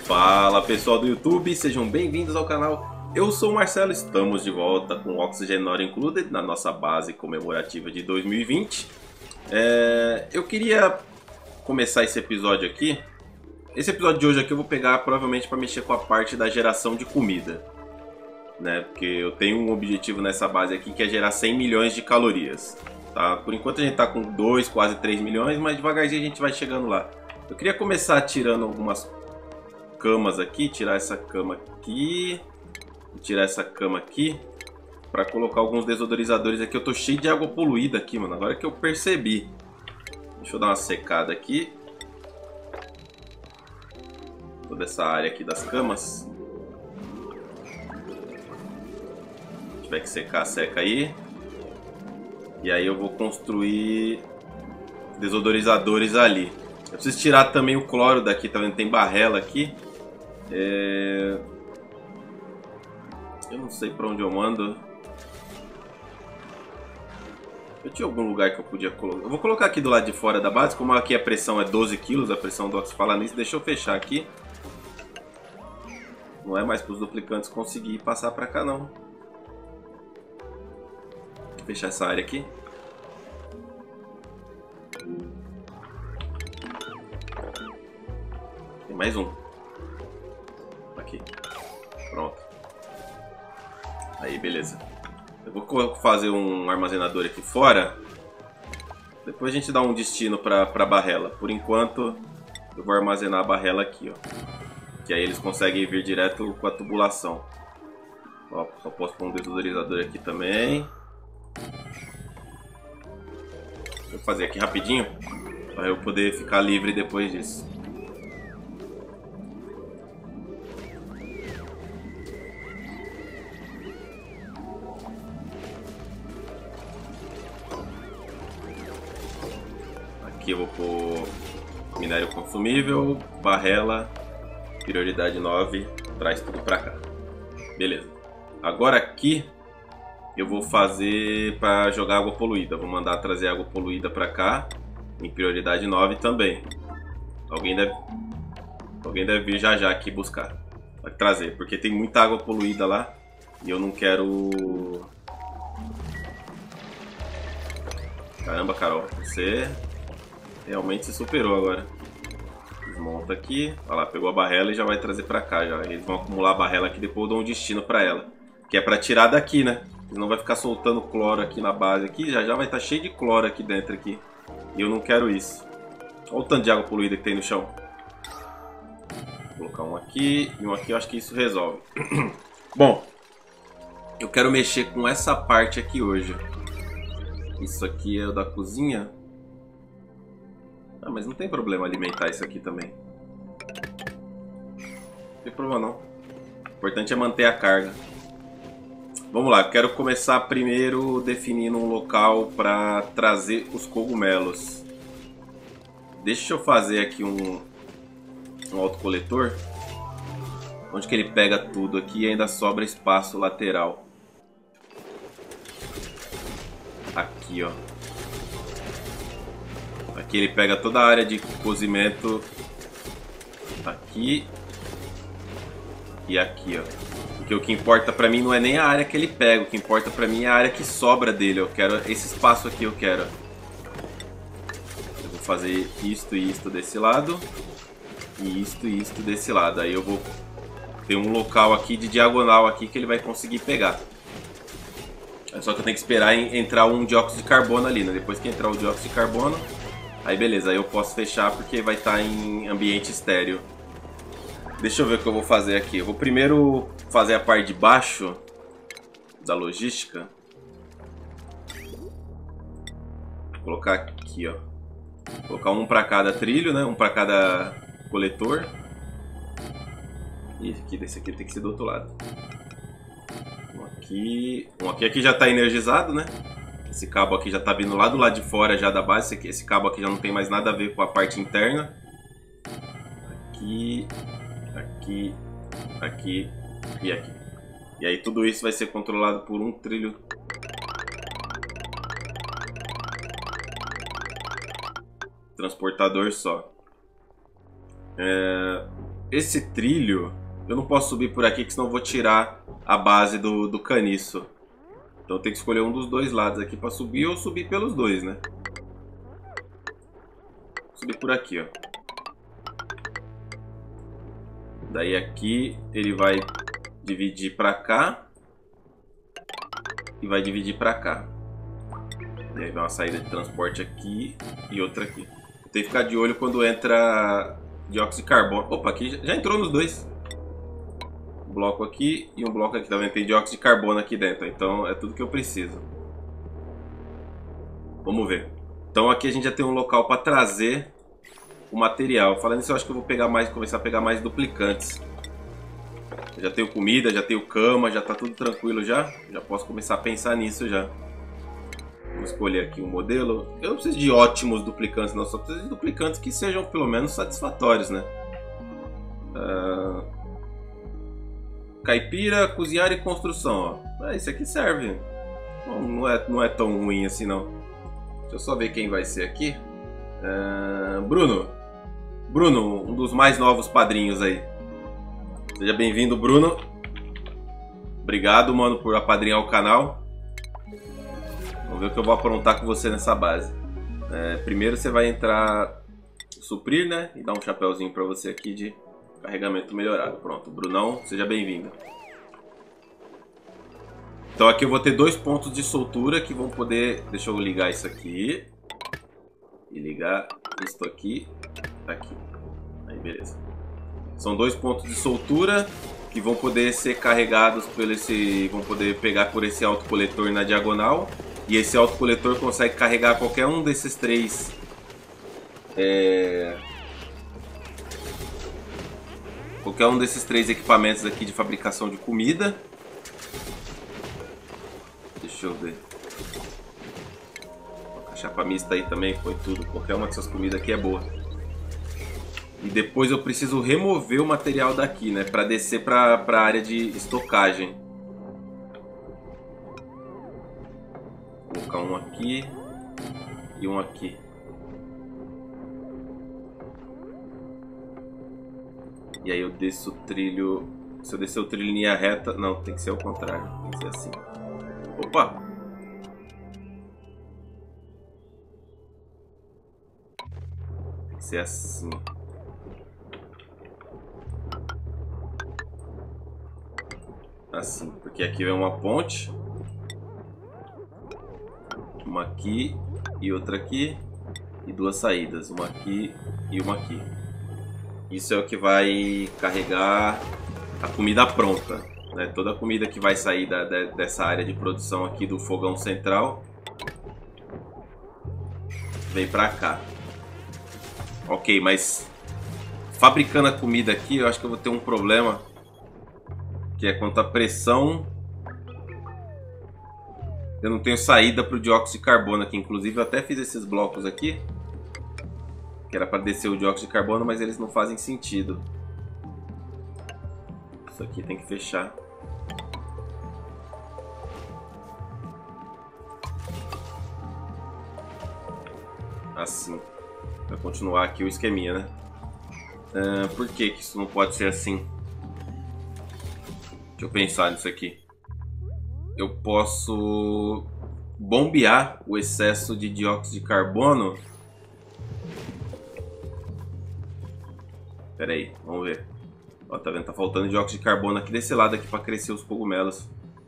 Fala pessoal do YouTube, sejam bem-vindos ao canal. Eu sou o Marcelo, estamos de volta com Oxygen Not Included na nossa base comemorativa de 2020. Eu queria começar esse episódio aqui. Esse episódio de hoje aqui eu vou pegar provavelmente para mexer com a parte da geração de comida, né? Porque eu tenho um objetivo nessa base aqui que é gerar 100 milhões de calorias. Tá? Por enquanto a gente tá com 2, quase 3 milhões, mas devagarzinho a gente vai chegando lá. Eu queria começar tirando algumas camas aqui, tirar essa cama aqui, tirar essa cama aqui, para colocar alguns desodorizadores aqui. Eu tô cheio de água poluída aqui, mano, agora que eu percebi. Deixa eu dar uma secada aqui. Toda essa área aqui das camas. Se tiver que secar, seca aí. E aí eu vou construir desodorizadores ali. Eu preciso tirar também o cloro daqui, tá vendo? Tem barrela aqui. Eu não sei pra onde eu mando. Eu tinha algum lugar que eu podia colocar. Eu vou colocar aqui do lado de fora da base. Como aqui a pressão é 12 kg, a pressão do Ox fala nisso. Deixa eu fechar aqui. Não é mais para os duplicantes conseguir passar pra cá, não. Vou fechar essa área aqui. Tem mais um. Aqui. Pronto. Aí, beleza. Eu vou fazer um armazenador aqui fora. Depois a gente dá um destino pra barrela. Por enquanto, eu vou armazenar a barrela aqui, ó. Que aí eles conseguem vir direto com a tubulação. Ó, só posso pôr um desodorizador aqui também. Vou fazer aqui rapidinho, para eu poder ficar livre depois disso. Aqui eu vou pôr minério consumível, barrela, prioridade 9, traz tudo pra cá. Beleza. Agora aqui eu vou fazer para jogar água poluída. Vou mandar trazer água poluída pra cá, em prioridade 9 também. Alguém deve vir já aqui buscar. Vai trazer, porque tem muita água poluída lá e eu não quero... Caramba, Carol, você realmente se superou agora. Desmonta aqui. Olha lá, pegou a barrela e já vai trazer pra cá. Já. Eles vão acumular a barrela aqui, depois eu dou um destino pra ela. Que é pra tirar daqui, né? Senão vai ficar soltando cloro aqui na base. Aqui já vai estar cheio de cloro aqui dentro. Aqui. E eu não quero isso. Olha o tanto de água poluída que tem no chão. Vou colocar um aqui e um aqui. Eu acho que isso resolve. Bom, eu quero mexer com essa parte aqui hoje. Isso aqui é o da cozinha. Ah, mas não tem problema alimentar isso aqui também. Não tem problema não. O importante é manter a carga. Vamos lá, eu quero começar primeiro definindo um local para trazer os cogumelos. Deixa eu fazer aqui um autocoletor. Onde que ele pega tudo aqui e ainda sobra espaço lateral. Aqui, ó. Aqui ele pega toda a área de cozimento aqui e aqui, ó. Porque o que importa pra mim não é nem a área que ele pega, o que importa pra mim é a área que sobra dele. Eu quero esse espaço aqui, eu quero. Eu vou fazer isto e isto desse lado e isto desse lado. Aí eu vou ter um local aqui de diagonal aqui que ele vai conseguir pegar. É só que eu tenho que esperar entrar um dióxido de carbono ali, né? Depois que entrar o dióxido de carbono, aí beleza, aí eu posso fechar porque vai estar em ambiente estéreo. Deixa eu ver o que eu vou fazer aqui. Eu vou primeiro fazer a parte de baixo da logística. Vou colocar aqui, ó. Vou colocar um para cada trilho, né? Um para cada coletor. E esse aqui tem que ser do outro lado. Um aqui já está energizado, né? Esse cabo aqui já está vindo lá do lado de fora já da base. Esse cabo aqui já não tem mais nada a ver com a parte interna. Aqui, aqui, aqui e aqui. E aí tudo isso vai ser controlado por um trilho. Transportador só. esse trilho, eu não posso subir por aqui, que senão eu vou tirar a base do caniço. Então eu tenho que escolher um dos dois lados aqui para subir ou subir pelos dois, né? Subir por aqui, ó. Daí aqui ele vai dividir para cá e vai dividir para cá. E aí vai uma saída de transporte aqui e outra aqui. Tem que ficar de olho quando entra dióxido de carbono. Opa, aqui já entrou nos dois. Um bloco aqui e um bloco aqui. Tá vendo? Tem dióxido de carbono aqui dentro. Então é tudo que eu preciso. Vamos ver. Então aqui a gente já tem um local para trazer o material. Falando nisso, eu acho que eu vou pegar mais, começar a pegar mais duplicantes. Eu já tenho comida, já tenho cama, já tá tudo tranquilo já. Já posso começar a pensar nisso já. Vou escolher aqui um modelo. Eu não preciso de ótimos duplicantes, não. Só preciso de duplicantes que sejam pelo menos satisfatórios, né? Caipira, cozinhar e construção, ó. Esse aqui serve. Não é tão ruim assim, não. Deixa eu só ver quem vai ser aqui. Bruno, um dos mais novos padrinhos aí. Seja bem-vindo, Bruno. Obrigado, mano, por apadrinhar o canal. Vamos ver o que eu vou aprontar com você nessa base. Primeiro você vai entrar suprir, né? E dar um chapéuzinho pra você aqui de carregamento melhorado. Pronto, Brunão, seja bem-vindo. Então aqui eu vou ter 2 pontos de soltura que vão poder... Deixa eu ligar isso aqui. E ligar isto aqui. Aqui. Aí, beleza. São 2 pontos de soltura que vão poder ser carregados pelo esse... Vão poder pegar por esse autocoletor na diagonal. E esse autocoletor consegue carregar qualquer um desses 3... Qualquer um desses 3 equipamentos aqui de fabricação de comida. Deixa eu ver. A chapa mista aí também foi tudo. Qualquer uma dessas comidas aqui é boa. E depois eu preciso remover o material daqui, né? Para descer para a área de estocagem. Vou colocar um aqui e um aqui. E aí eu desço o trilho... Se eu descer o trilho em linha reta... Não, tem que ser ao contrário. Tem que ser assim. Opa! Tem que ser assim. Assim, porque aqui vem uma ponte. Uma aqui e outra aqui. E 2 saídas. Uma aqui e uma aqui. Isso é o que vai carregar a comida pronta, né? Toda a comida que vai sair dessa área de produção aqui do fogão central vem pra cá. Ok, mas fabricando a comida aqui, eu acho que eu vou ter um problema, que é quanto à pressão. Eu não tenho saída para o dióxido de carbono aqui. Inclusive eu até fiz esses blocos aqui, que era para descer o dióxido de carbono, mas eles não fazem sentido. Isso aqui tem que fechar. Assim. Para continuar aqui o esqueminha, né? Por que que isso não pode ser assim? Deixa eu pensar nisso aqui. Eu posso bombear o excesso de dióxido de carbono. Pera aí, vamos ver. Ó, tá vendo? Tá faltando dióxido de carbono aqui desse lado aqui para crescer os cogumelos.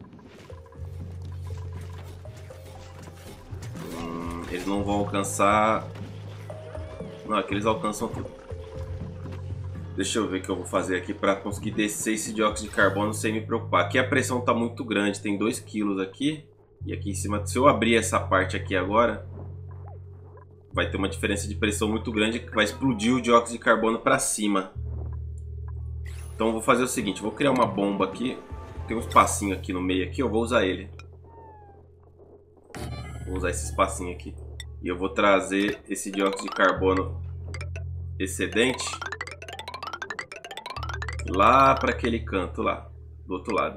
Eles não vão alcançar... Não, aqui eles alcançam tudo. Deixa eu ver o que eu vou fazer aqui para conseguir descer esse dióxido de carbono sem me preocupar. Aqui a pressão tá muito grande, tem 2 kg aqui. E aqui em cima, se eu abrir essa parte aqui agora, vai ter uma diferença de pressão muito grande que vai explodir o dióxido de carbono para cima. Então eu vou fazer o seguinte, vou criar uma bomba aqui. Tem um espacinho aqui no meio aqui, eu vou usar ele. Vou usar esse espacinho aqui. E eu vou trazer esse dióxido de carbono excedente lá para aquele canto lá, do outro lado.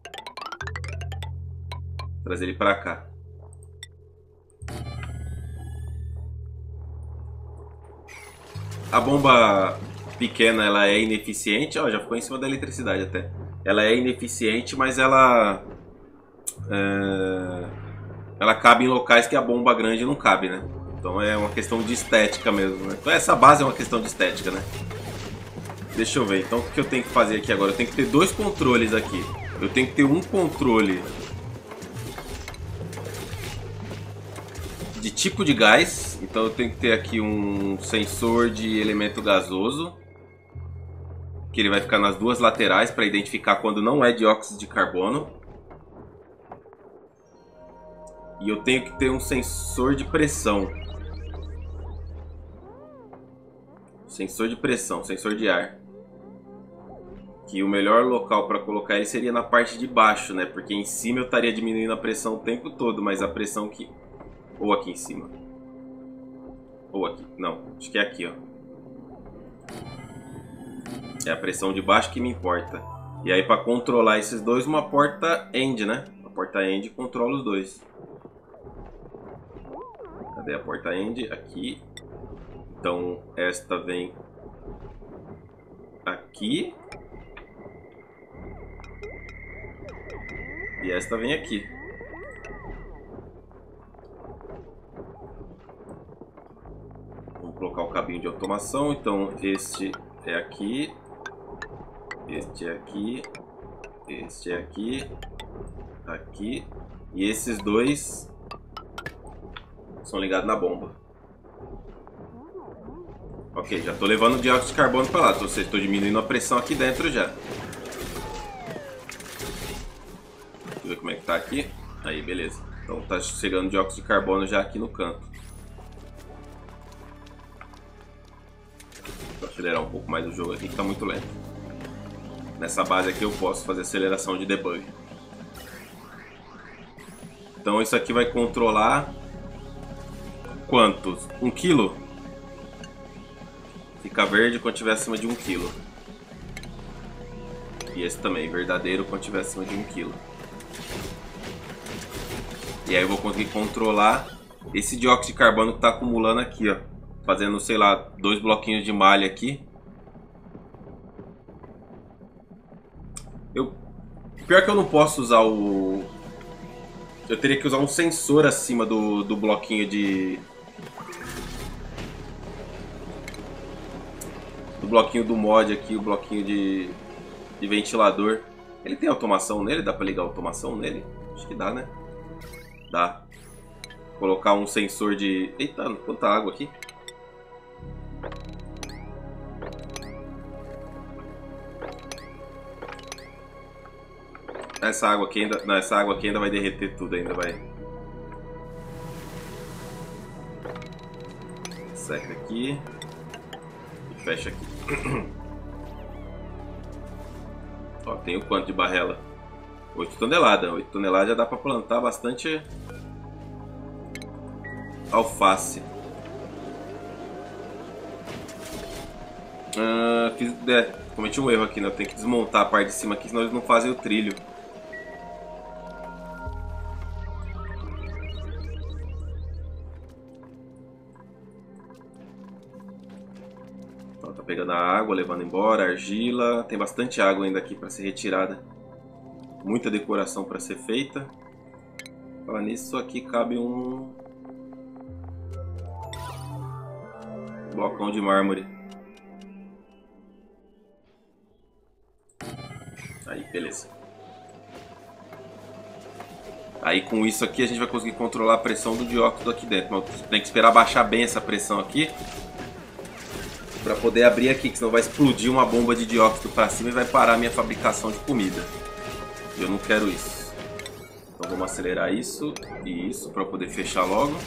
Trazer ele para cá. A bomba pequena ela é ineficiente. Ó, já ficou em cima da eletricidade até. Ela é ineficiente, mas ela cabe em locais que a bomba grande não cabe, né? Então é uma questão de estética mesmo, né? Então essa base é uma questão de estética, né? Deixa eu ver, então o que eu tenho que fazer aqui agora? Eu tenho que ter dois controles aqui. Eu tenho que ter um controle de tipo de gás. Então eu tenho que ter aqui um sensor de elemento gasoso, que ele vai ficar nas duas laterais para identificar quando não é dióxido de carbono. E eu tenho que ter um sensor de pressão. Sensor de pressão, sensor de ar. Que o melhor local para colocar ele seria na parte de baixo, né? Porque em cima eu estaria diminuindo a pressão o tempo todo, mas a pressão que... Ou aqui em cima. Ou aqui. Não, acho que é aqui, ó. É a pressão de baixo que me importa. E aí para controlar esses dois, uma porta end, né? A porta end controla os dois. Cadê a porta end? Aqui. Então esta vem aqui. E esta vem aqui. Vamos colocar o cabinho de automação. Então este é aqui. Este é aqui. Este é aqui. Aqui. E esses dois são ligados na bomba. Ok, já estou levando o dióxido de carbono para lá. Ou seja, estou diminuindo a pressão aqui dentro já. Deixa eu ver como é que tá aqui. Aí, beleza. Então tá chegando dióxido de carbono já aqui no canto. Vou acelerar um pouco mais o jogo aqui que tá muito lento. Nessa base aqui eu posso fazer aceleração de debug. Então isso aqui vai controlar quantos? 1 kg? Fica verde quando tiver acima de 1 kg. E esse também, verdadeiro quando tiver acima de 1 kg. E aí eu vou conseguir controlar esse dióxido de carbono que está acumulando aqui, ó. Fazendo, sei lá, 2 bloquinhos de malha aqui. Pior que eu não posso usar o... Eu teria que usar um sensor acima do bloquinho de... Do bloquinho do mod aqui, o bloquinho de ventilador. Ele tem automação nele? Dá pra ligar automação nele? Acho que dá, né? Dá. Colocar um sensor de... Eita, quanta água aqui. Essa água aqui ainda... Não, essa água aqui ainda vai derreter tudo, ainda vai... Seca aqui. E fecha aqui. Ó, tem o quanto de barrela? 8 toneladas. 8 toneladas já dá pra plantar bastante alface. Cometi um erro aqui, né? Eu tenho que desmontar a parte de cima aqui, senão eles não fazem o trilho. Ó, tá pegando a água, levando embora, a argila. Tem bastante água ainda aqui para ser retirada. Muita decoração para ser feita. Falar nisso, aqui cabe um blocão de mármore. Aí, beleza. Aí com isso aqui a gente vai conseguir controlar a pressão do dióxido aqui dentro. Mas tem que esperar baixar bem essa pressão aqui para poder abrir aqui, que senão vai explodir uma bomba de dióxido para cima e vai parar a minha fabricação de comida. E eu não quero isso. Então vamos acelerar isso e isso para poder fechar logo.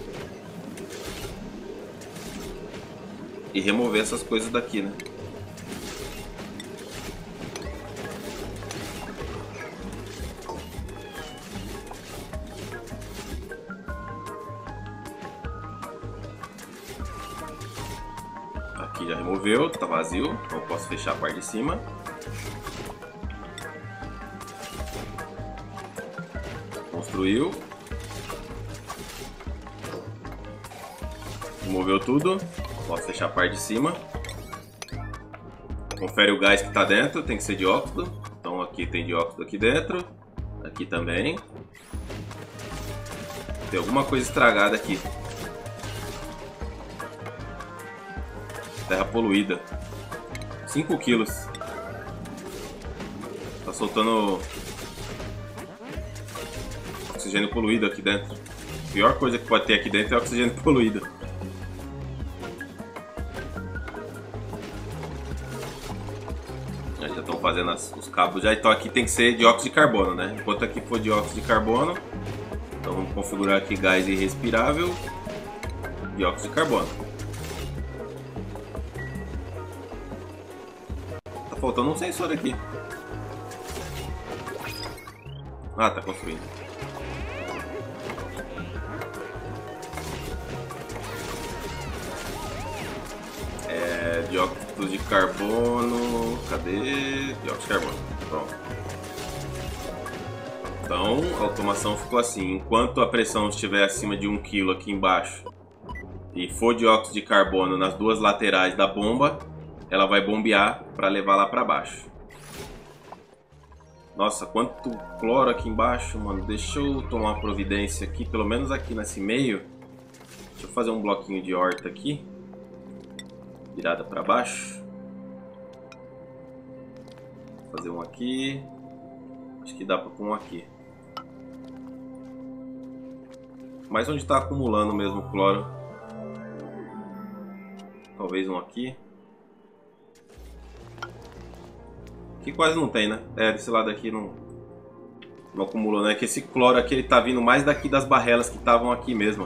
E remover essas coisas daqui, né? Aqui já removeu, tá vazio, então eu posso fechar a parte de cima. Construiu. Removeu tudo. Posso fechar a parte de cima. Confere o gás que está dentro, tem que ser dióxido. Então aqui tem dióxido aqui dentro. Aqui também. Tem alguma coisa estragada aqui. Terra poluída. 5 quilos. Tá soltando oxigênio poluído aqui dentro. A pior coisa que pode ter aqui dentro é oxigênio poluído. Já estão fazendo os cabos já. Então aqui tem que ser dióxido de carbono, né? Enquanto aqui for dióxido de carbono, então vamos configurar aqui gás irrespirável, dióxido de carbono. Tá faltando um sensor aqui. Ah, tá construindo. Dióxido de carbono. Cadê? Dióxido de carbono. Pronto. Então a automação ficou assim: enquanto a pressão estiver acima de 1 kg aqui embaixo e for dióxido de carbono nas duas laterais da bomba, ela vai bombear para levar lá para baixo. Nossa, quanto cloro aqui embaixo, mano. Deixa eu tomar uma providência aqui, pelo menos aqui nesse meio. Deixa eu fazer um bloquinho de horta aqui, virada para baixo. Vou fazer um aqui. Acho que dá para pôr um aqui. Mas onde está acumulando mesmo o cloro? Talvez um aqui. Aqui quase não tem, né? Desse lado aqui não acumulou, né? Que esse cloro aqui ele tá vindo mais daqui das barrelas que estavam aqui mesmo.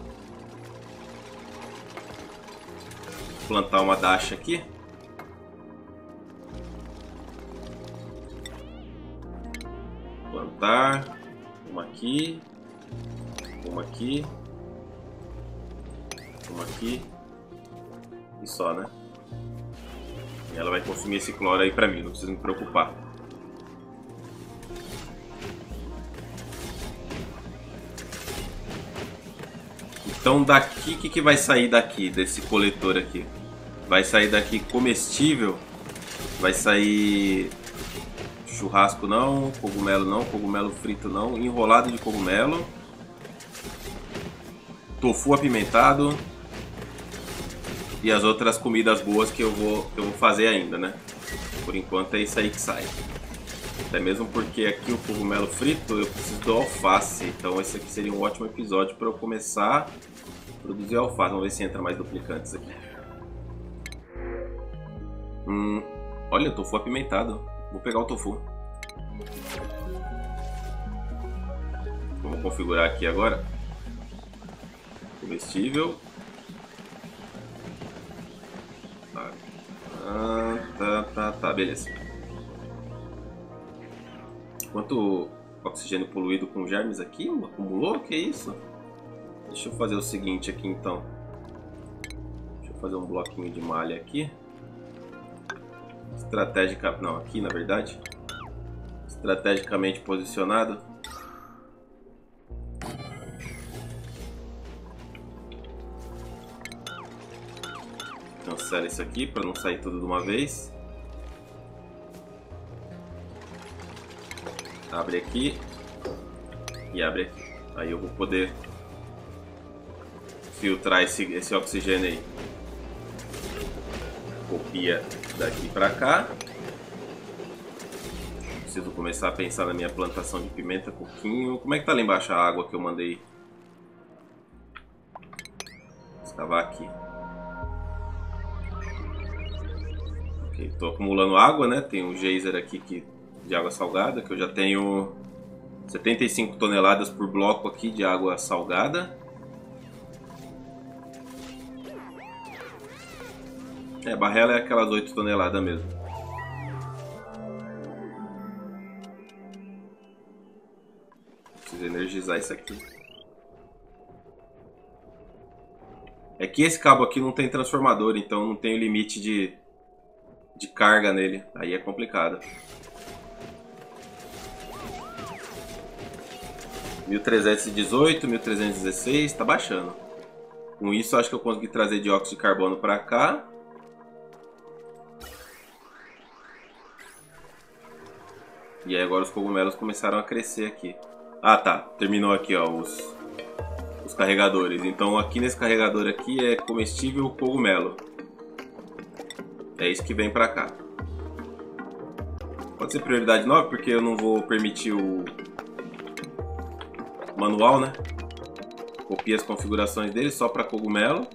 Vou plantar uma dacha aqui. Plantar. Uma aqui. Uma aqui. Uma aqui. E só, né? E ela vai consumir esse cloro aí pra mim, não precisa me preocupar. Então daqui, o que vai sair daqui, desse coletor aqui? Vai sair daqui comestível. Vai sair churrasco não, cogumelo frito não, enrolado de cogumelo, tofu apimentado e as outras comidas boas que eu vou fazer ainda, né? Por enquanto é isso aí que sai. Até mesmo porque aqui o cogumelo frito eu preciso do alface, então esse aqui seria um ótimo episódio para eu começar a produzir alface. Vamos ver se entra mais duplicantes aqui. Olha, tofu apimentado. Vou pegar o tofu. Vamos configurar aqui agora. Comestível. Tá, beleza. Quanto oxigênio poluído com germes aqui? Acumulou? Que isso? Deixa eu fazer o seguinte aqui então. Deixa eu fazer um bloquinho de malha aqui. Estratégica... Não, aqui na verdade. Estrategicamente posicionado. Cancela isso aqui para não sair tudo de uma vez. Abre aqui e abre aqui. Aí eu vou poder filtrar esse oxigênio aí. Copia daqui para cá. Preciso começar a pensar na minha plantação de pimenta, coquinho. Como é que tá lá embaixo a água que eu mandei escavar aqui? Ok, tô acumulando água, né? Tem um geyser aqui de água salgada, que eu já tenho 75 toneladas por bloco aqui de água salgada. Barrela é aquelas 8 toneladas mesmo. Preciso energizar isso aqui. É que esse cabo aqui não tem transformador, então não tem o limite de carga nele. Aí é complicado. 1318, 1316, tá baixando. Com isso acho que eu consegui trazer dióxido de carbono para cá. E aí agora os cogumelos começaram a crescer aqui. Ah, tá. Terminou aqui, ó, os carregadores. Então aqui nesse carregador aqui é comestível cogumelo. É isso que vem pra cá. Pode ser prioridade 9, porque eu não vou permitir o manual, né? Copia as configurações dele só para cogumelo.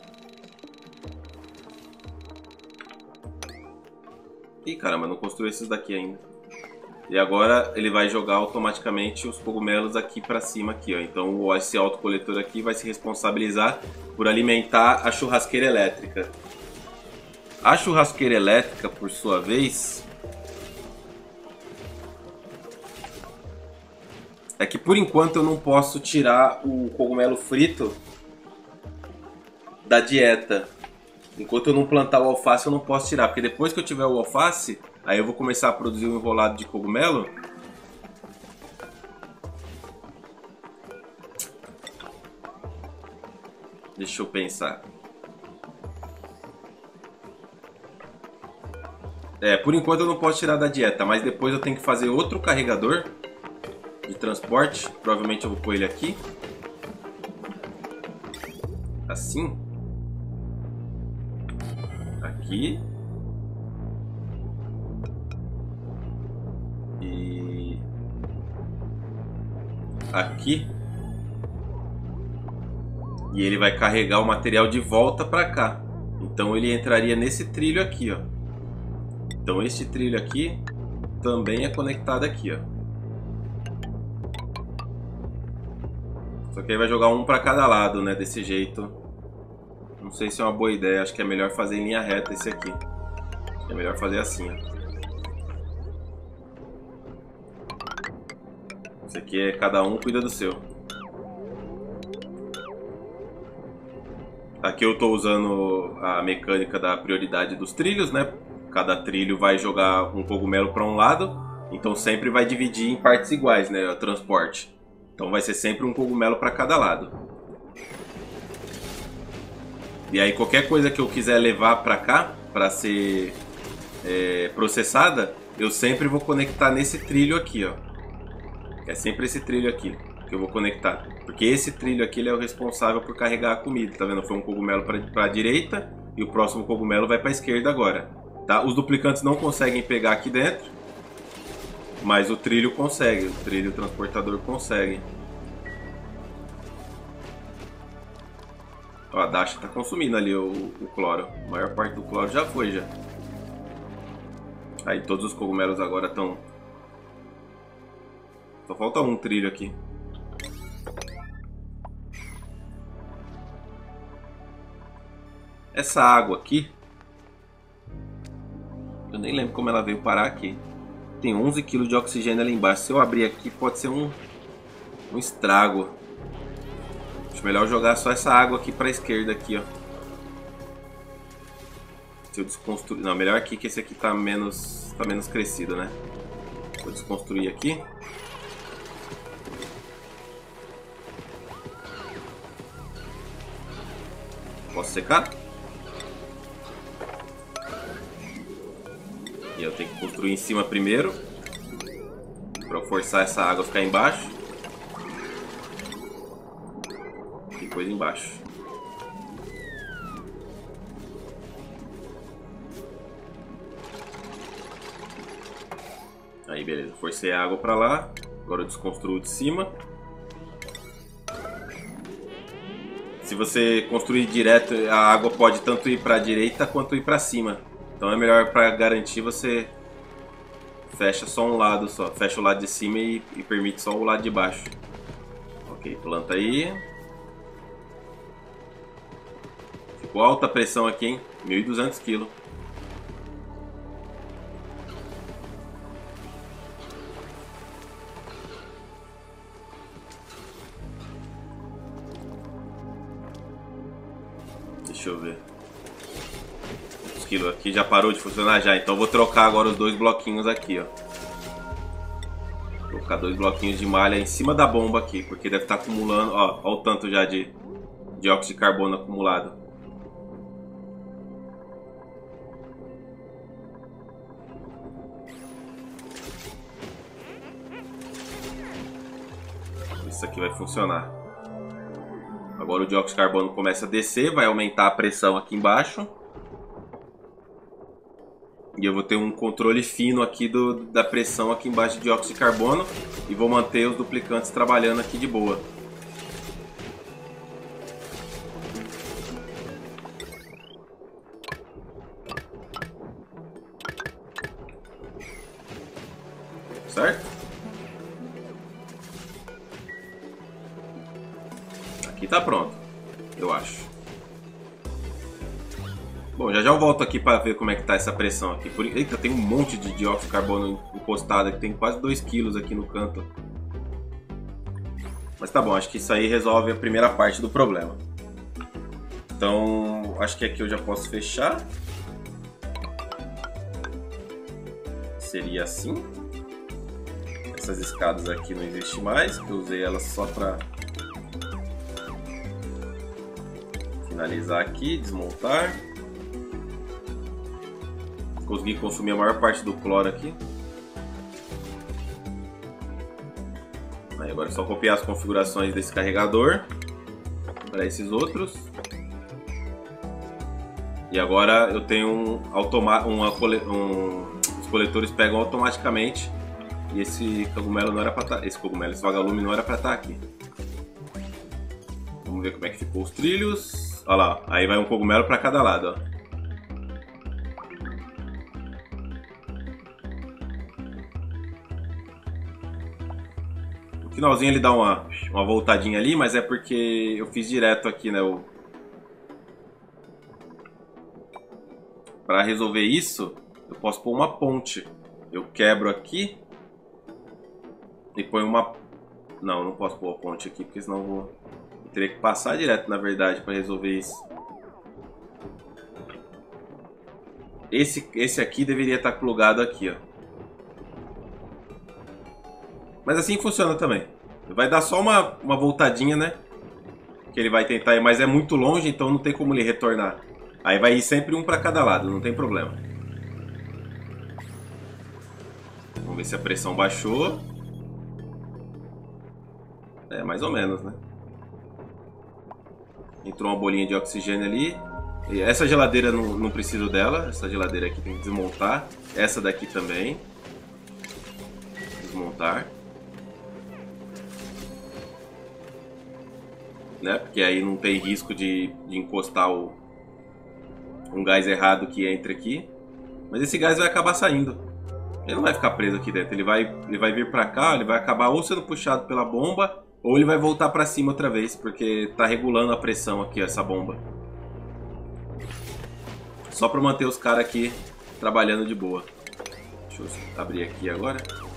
Ih, caramba, não construiu esses daqui ainda. E agora ele vai jogar automaticamente os cogumelos aqui para cima aqui, ó. Então esse autocoletor aqui vai se responsabilizar por alimentar a churrasqueira elétrica. A churrasqueira elétrica, por sua vez, é que por enquanto eu não posso tirar o cogumelo frito da dieta. Enquanto eu não plantar o alface eu não posso tirar, porque depois que eu tiver o alface, aí eu vou começar a produzir um enrolado de cogumelo. Deixa eu pensar. Por enquanto eu não posso tirar da dieta, mas depois eu tenho que fazer outro carregador de transporte. Provavelmente eu vou pôr ele aqui. Assim. Aqui. E aqui. E ele vai carregar o material de volta para cá. Então ele entraria nesse trilho aqui, ó. Então este trilho aqui também é conectado aqui, ó. Só que aí vai jogar um para cada lado, né? Desse jeito. Não sei se é uma boa ideia. Acho que é melhor fazer em linha reta esse aqui. Acho que é melhor fazer assim, ó. Esse aqui é cada um cuida do seu. Aqui eu estou usando a mecânica da prioridade dos trilhos, né? Cada trilho vai jogar um cogumelo para um lado. Então sempre vai dividir em partes iguais, né? O transporte. Então vai ser sempre um cogumelo para cada lado. E aí qualquer coisa que eu quiser levar para cá, para ser processada, eu sempre vou conectar nesse trilho aqui, ó. É sempre esse trilho aqui que eu vou conectar. Porque esse trilho aqui ele é o responsável por carregar a comida, tá vendo? Foi um cogumelo para a direita e o próximo cogumelo vai para a esquerda agora. Tá? Os duplicantes não conseguem pegar aqui dentro, mas o trilho consegue, o trilho transportador consegue. Ó, a Dasha tá consumindo ali o cloro. A maior parte do cloro já foi já. Aí todos os cogumelos agora estão... Só falta um trilho aqui. Essa água aqui, eu nem lembro como ela veio parar aqui. Tem 11 kg de oxigênio ali embaixo. Se eu abrir aqui pode ser um estrago. Acho melhor jogar só essa água aqui para a esquerda aqui, ó. Se eu desconstruir, não, melhor aqui que esse aqui tá menos crescido, né? Vou desconstruir aqui. Posso secar? E eu tenho que construir em cima primeiro, para forçar essa água a ficar embaixo. Depois embaixo. Aí beleza, forcei a água para lá. Agora eu desconstruo de cima. Se você construir direto, a água pode tanto ir para a direita quanto ir para cima. Então é melhor, para garantir, você fecha só um lado só. Fecha o lado de cima e permite só o lado de baixo. Ok, planta aí. Ficou alta a pressão aqui, hein? 1.200 kg. Deixa eu ver. Os quilos aqui já parou de funcionar já. Então eu vou trocar agora os dois bloquinhos aqui, ó. Vou colocar dois bloquinhos de malha em cima da bomba aqui, porque deve estar acumulando. Ó o tanto já de dióxido de carbono acumulado. Essa aqui vai funcionar. Agora o dióxido de carbono começa a descer, vai aumentar a pressão aqui embaixo. E eu vou ter um controle fino aqui da pressão aqui embaixo de dióxido de carbono. E vou manter os duplicantes trabalhando aqui de boa. Certo? Aqui tá pronto, eu acho. Bom, já eu volto aqui para ver como é que tá essa pressão aqui. Eita, tem um monte de dióxido de carbono encostado aqui, tem quase 2 kg aqui no canto. Mas tá bom, acho que isso aí resolve a primeira parte do problema. Então, acho que aqui eu já posso fechar. Seria assim. Essas escadas aqui não existem mais, porque eu usei elas só para finalizar aqui, desmontar. Consegui consumir a maior parte do cloro aqui. Aí agora é só copiar as configurações desse carregador para esses outros. E agora eu tenho os coletores pegam automaticamente. E esse cogumelo não era para estar. Esse vagalume não era para estar aqui. Vamos ver como é que ficou os trilhos. Olha lá, aí vai um cogumelo para cada lado, ó. No finalzinho ele dá uma voltadinha ali, mas é porque eu fiz direto aqui, né? Para resolver isso, eu posso pôr uma ponte. Eu quebro aqui e põe uma... Não posso pôr a ponte aqui, porque senão eu teria que passar direto, na verdade, para resolver isso. Esse aqui deveria estar plugado aqui, ó. Mas assim funciona também. Vai dar só uma voltadinha, né? Que ele vai tentar ir, mas é muito longe, então não tem como ele retornar. Aí vai ir sempre um para cada lado, não tem problema. Vamos ver se a pressão baixou. É, mais ou menos, né? Entrou uma bolinha de oxigênio ali. E essa geladeira não preciso dela. Essa geladeira aqui tem que desmontar. Essa daqui também. Desmontar. Né? Porque aí não tem risco de encostar um gás errado que entra aqui. Mas esse gás vai acabar saindo. Ele não vai ficar preso aqui dentro. Ele vai vir pra cá, ele vai acabar ou sendo puxado pela bomba, ou ele vai voltar pra cima outra vez, porque tá regulando a pressão aqui, essa bomba. Só pra manter os caras aqui trabalhando de boa. Deixa eu abrir aqui agora.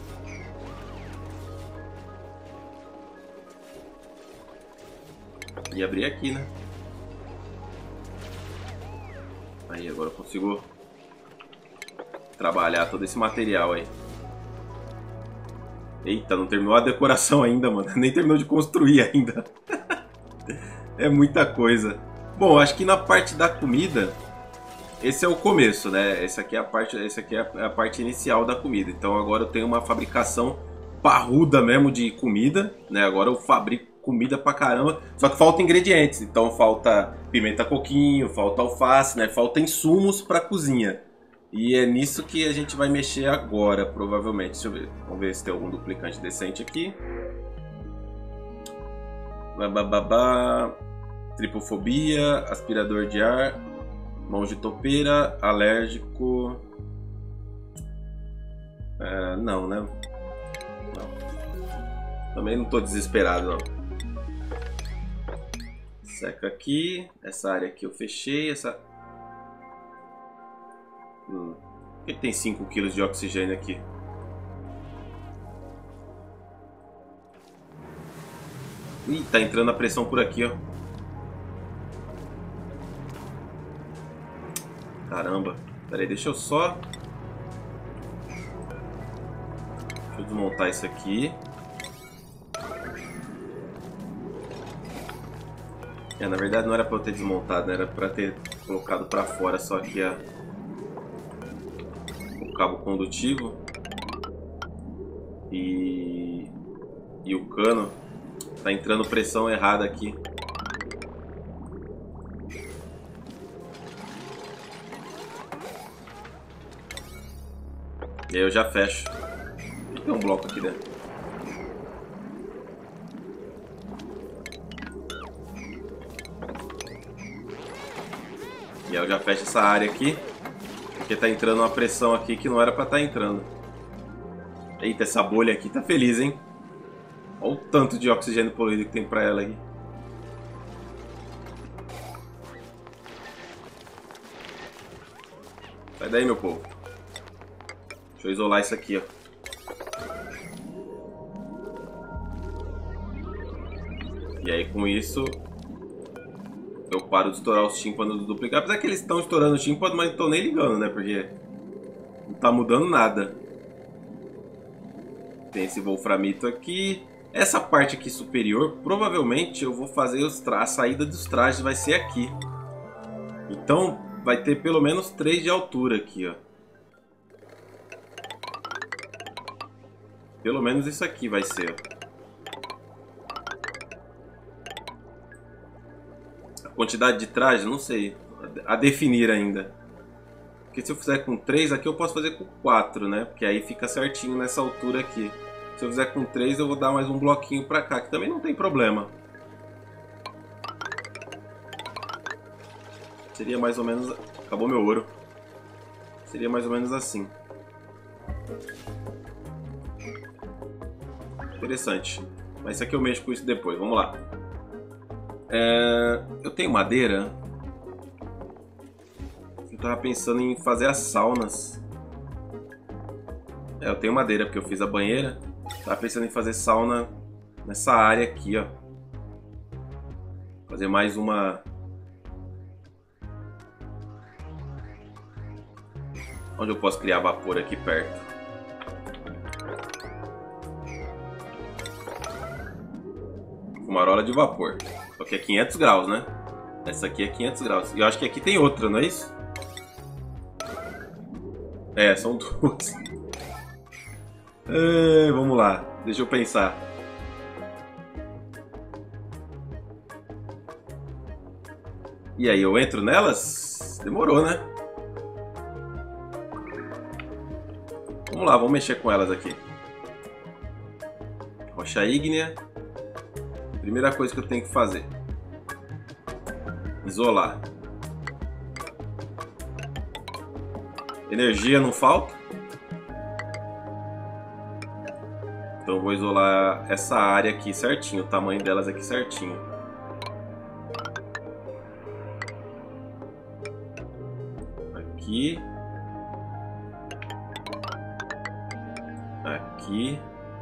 E abrir aqui, né? Aí agora eu consigo trabalhar todo esse material aí. Eita, não terminou a decoração ainda, mano. Nem terminou de construir ainda. É muita coisa. Bom, acho que na parte da comida, esse é o começo, né? Essa aqui é a parte inicial da comida. Então agora eu tenho uma fabricação parruda mesmo de comida, né? Agora eu fabrico comida pra caramba, só que falta ingredientes. Então falta pimenta coquinho, falta alface, né? Falta insumos pra cozinha. E é nisso que a gente vai mexer agora, provavelmente. Deixa eu ver. Vamos ver se tem algum duplicante decente aqui. Tripofobia, aspirador de ar, mão de topeira, alérgico. Não, né? Não. Também não tô desesperado, não. Seca aqui. Essa área aqui eu fechei. Por que tem 5 kg de oxigênio aqui? Ih, tá entrando a pressão por aqui, ó. Caramba. Pera aí, deixa eu só... Deixa eu desmontar isso aqui. Na verdade não era pra eu ter desmontado, né? Era pra ter colocado pra fora só aqui o cabo condutivo e o cano. Tá entrando pressão errada aqui. E aí eu já fecho. Tem um bloco aqui dentro. E aí eu já fecho essa área aqui. Porque tá entrando uma pressão aqui que não era pra estar entrando. Eita, essa bolha aqui tá feliz, hein? Olha o tanto de oxigênio poluído que tem pra ela aqui. Sai daí, meu povo. Deixa eu isolar isso aqui, ó. E aí com isso eu paro de estourar os tímpanos do duplicado. Apesar que eles estão estourando os tímpanos, mas não estou nem ligando, né? Porque não tá mudando nada. Tem esse wolframito aqui. Essa parte aqui superior, provavelmente eu vou fazer a saída dos trajes vai ser aqui. Então vai ter pelo menos 3 de altura aqui, ó. Pelo menos isso aqui vai ser, ó. A quantidade de traje, não sei. A definir ainda. Porque se eu fizer com 3 aqui, eu posso fazer com 4, né? Porque aí fica certinho nessa altura aqui. Se eu fizer com 3, eu vou dar mais um bloquinho pra cá, que também não tem problema. Seria mais ou menos... Acabou meu ouro. Seria mais ou menos assim. Interessante. Mas isso aqui eu mexo com isso depois. Vamos lá. Eu tenho madeira. Eu tava pensando em fazer as saunas. Eu tenho madeira porque eu fiz a banheira. Tava pensando em fazer sauna nessa área aqui, ó. Fazer mais uma... Onde eu posso criar vapor aqui perto? Fumarola de vapor. Só que é 500 graus, né? Essa aqui é 500 graus. E eu acho que aqui tem outra, não é isso? É, são duas. Vamos lá. Deixa eu pensar. E aí, eu entro nelas? Demorou, né? Vamos lá, vamos mexer com elas aqui. Rocha ígnea. Primeira coisa que eu tenho que fazer. Isolar. Energia não falta. Então eu vou isolar essa área aqui certinho. O tamanho delas aqui certinho. Aqui. Aqui.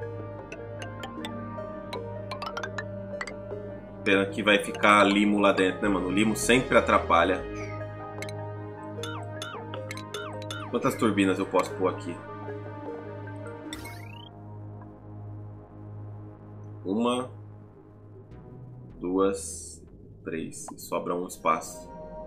Pena que vai ficar limo lá dentro, né, mano? O limo sempre atrapalha. Quantas turbinas eu posso pôr aqui? Uma, duas, três. Sobra um espaço.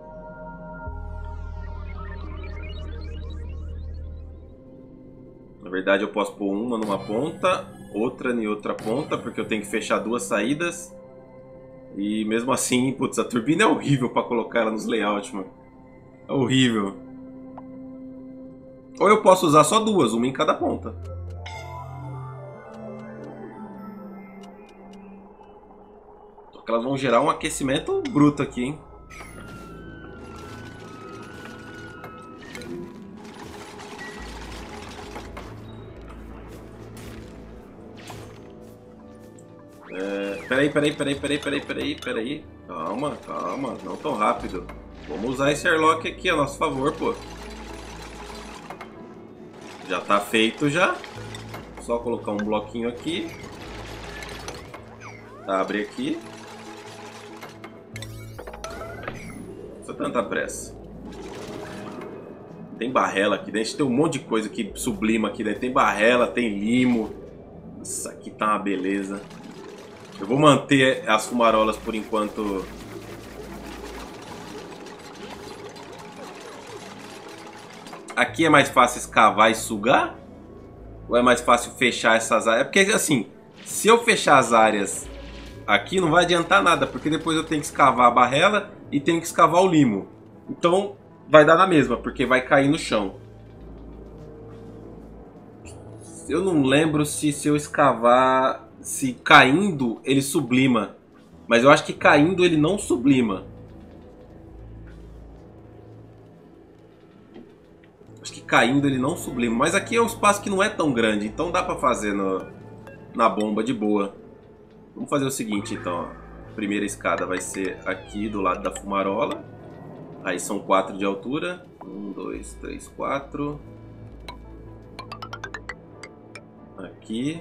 Na verdade eu posso pôr uma numa ponta, outra em outra ponta, porque eu tenho que fechar duas saídas. E mesmo assim, putz, a turbina é horrível pra colocar ela nos layouts, mano. É horrível. Ou eu posso usar só duas, uma em cada ponta. Só que elas vão gerar um aquecimento bruto aqui, hein? Peraí. Calma, não tão rápido. Vamos usar esse airlock aqui a nosso favor, pô. Já tá feito já. Só colocar um bloquinho aqui. Abre aqui. Não precisa tanta pressa. Tem barrela aqui dentro, tem um monte de coisa que sublima aqui dentro. Tem barrela, tem limo. Isso aqui tá uma beleza. Eu vou manter as fumarolas por enquanto. Aqui é mais fácil escavar e sugar? Ou é mais fácil fechar essas áreas? Porque assim, se eu fechar as áreas aqui não vai adiantar nada, porque depois eu tenho que escavar a barrela e tenho que escavar o limo. Então vai dar na mesma, porque vai cair no chão. Eu não lembro se eu escavar, se caindo ele sublima. Mas eu acho que caindo ele não sublima. Acho que caindo ele não sublima. Mas aqui é um espaço que não é tão grande, então dá pra fazer na bomba de boa. Vamos fazer o seguinte então, ó. A primeira escada vai ser aqui do lado da fumarola. Aí são 4 de altura. 1, 2, 3, 4. Aqui.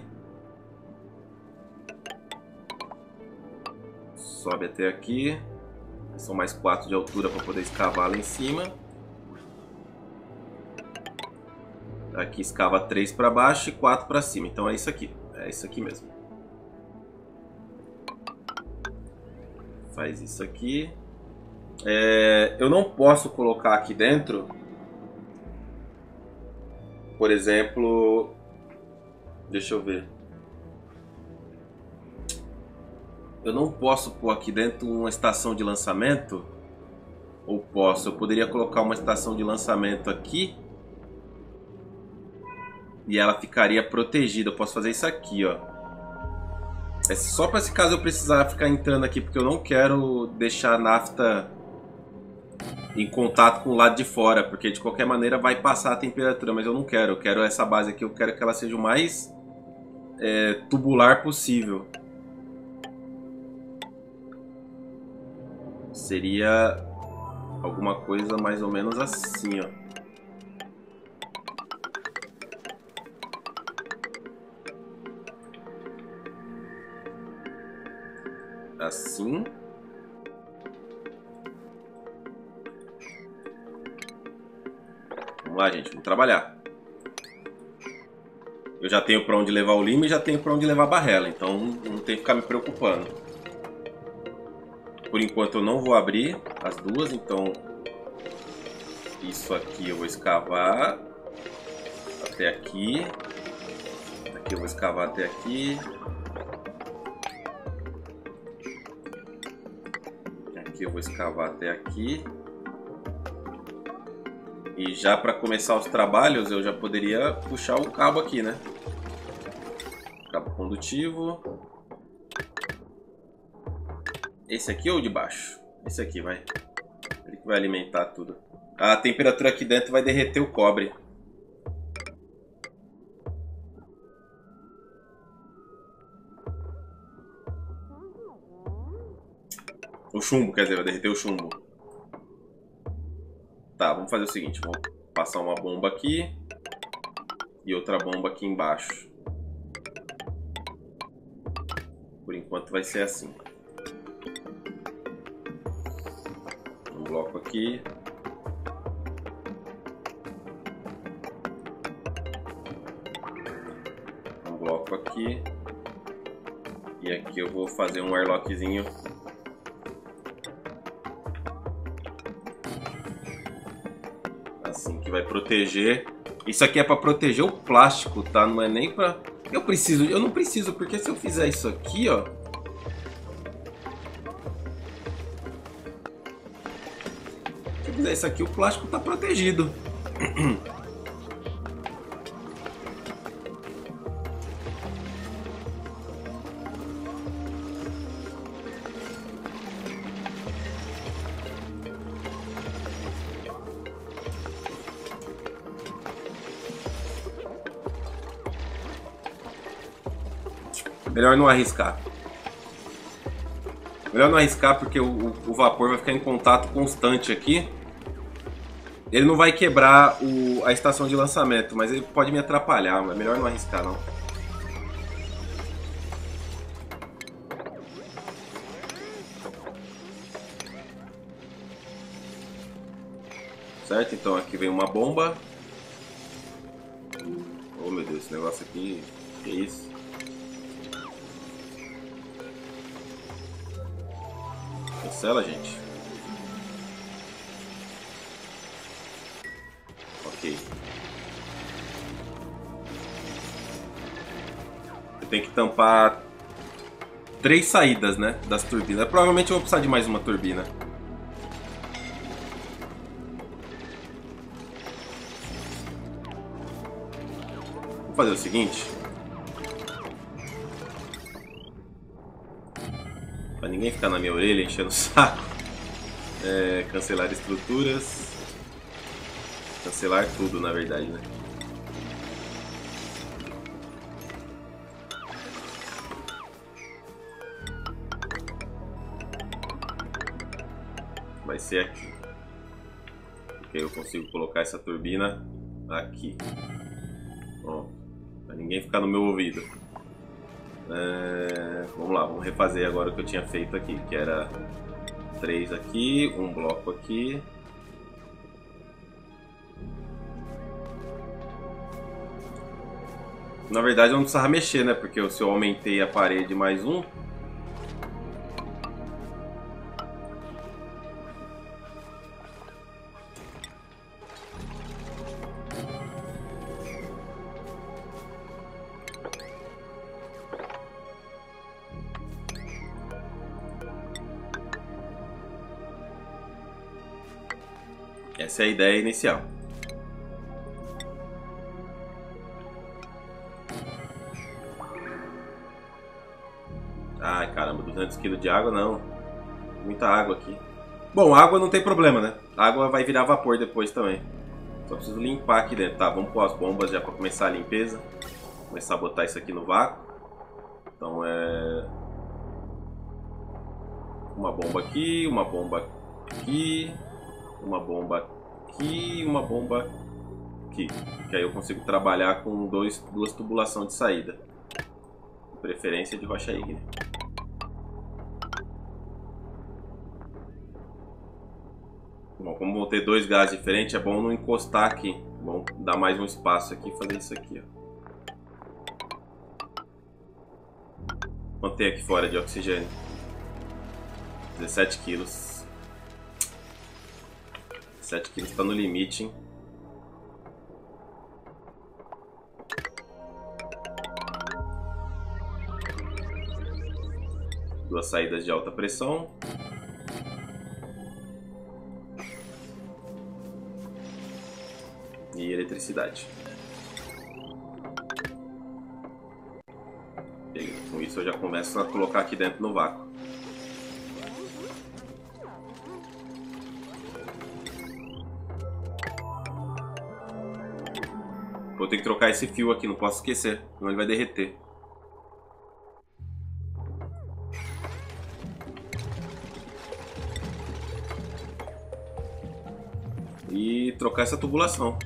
Sobe até aqui. São mais 4 de altura para poder escavar lá em cima. Aqui escava 3 para baixo e 4 para cima. Então é isso aqui. É isso aqui mesmo. Faz isso aqui. Eu não posso colocar aqui dentro, por exemplo, deixa eu ver. Eu não posso pôr aqui dentro uma estação de lançamento. Ou posso? Eu poderia colocar uma estação de lançamento aqui e ela ficaria protegida. Eu posso fazer isso aqui, ó. É só para esse caso eu precisar ficar entrando aqui, porque eu não quero deixar a nafta em contato com o lado de fora, porque de qualquer maneira vai passar a temperatura, mas eu não quero. Eu quero essa base aqui, eu quero que ela seja o mais tubular possível. Seria alguma coisa mais ou menos assim, ó. Assim. Vamos lá, gente, vamos trabalhar. Eu já tenho para onde levar o limo e já tenho para onde levar a barrela, então não tem que ficar me preocupando. Por enquanto eu não vou abrir as duas, então isso aqui eu vou escavar até aqui. Aqui eu vou escavar até aqui. Aqui eu vou escavar até aqui. E já para começar os trabalhos eu já poderia puxar o cabo aqui, né? Cabo condutivo. Esse aqui ou o de baixo? Esse aqui, vai. Ele que vai alimentar tudo. A temperatura aqui dentro vai derreter o cobre. O chumbo, quer dizer, vai derreter o chumbo. Tá, vamos fazer o seguinte. Vamos passar uma bomba aqui e outra bomba aqui embaixo. Por enquanto vai ser assim. Um bloco aqui. Um bloco aqui. E aqui eu vou fazer um airlockzinho. Assim, que vai proteger. Isso aqui é para proteger o plástico, tá? Não é nem para... Eu não preciso, porque se eu fizer isso aqui, ó... Se eu fizer isso aqui, o plástico tá protegido. Melhor não arriscar. Melhor não arriscar porque o vapor vai ficar em contato constante aqui. Ele não vai quebrar a estação de lançamento, mas ele pode me atrapalhar. Mas melhor não arriscar, não. Certo? Então aqui vem uma bomba. Oh meu Deus, esse negócio aqui... Que isso? Cancela, gente. Ok. Eu tenho que tampar 3 saídas, né, das turbinas. Provavelmente eu vou precisar de mais uma turbina. Vou fazer o seguinte. Pra ninguém ficar na minha orelha enchendo o saco. Cancelar estruturas. Cancelar tudo, na verdade, né? Vai ser aqui. Porque eu consigo colocar essa turbina aqui. Bom, pra ninguém ficar no meu ouvido. Vamos lá, vamos refazer agora o que eu tinha feito aqui, que era 3 aqui, um bloco aqui. Na verdade eu não precisava mexer, né? Porque se eu aumentei a parede mais um, essa é a ideia inicial. Ai, caramba, 200 kg de água não. Muita água aqui. Bom, água não tem problema, né? A água vai virar vapor depois também. Só preciso limpar aqui dentro. Tá, vamos pôr as bombas já para começar a limpeza. Começar a botar isso aqui no vácuo. Então uma bomba aqui, uma bomba aqui, uma bomba aqui e uma bomba aqui. Que aí eu consigo trabalhar com duas tubulações de saída. De preferência de rocha ígnea. Bom, como vão ter 2 gases diferentes, é bom não encostar aqui. Vamos dar mais um espaço aqui e fazer isso aqui, ó. Quanto tem aqui fora de oxigênio? 17 quilos. 17 quilos está no limite, hein? Duas saídas de alta pressão. E eletricidade. E com isso eu já começo a colocar aqui dentro no vácuo. Vou ter que trocar esse fio aqui, não posso esquecer, senão ele vai derreter. E trocar essa tubulação.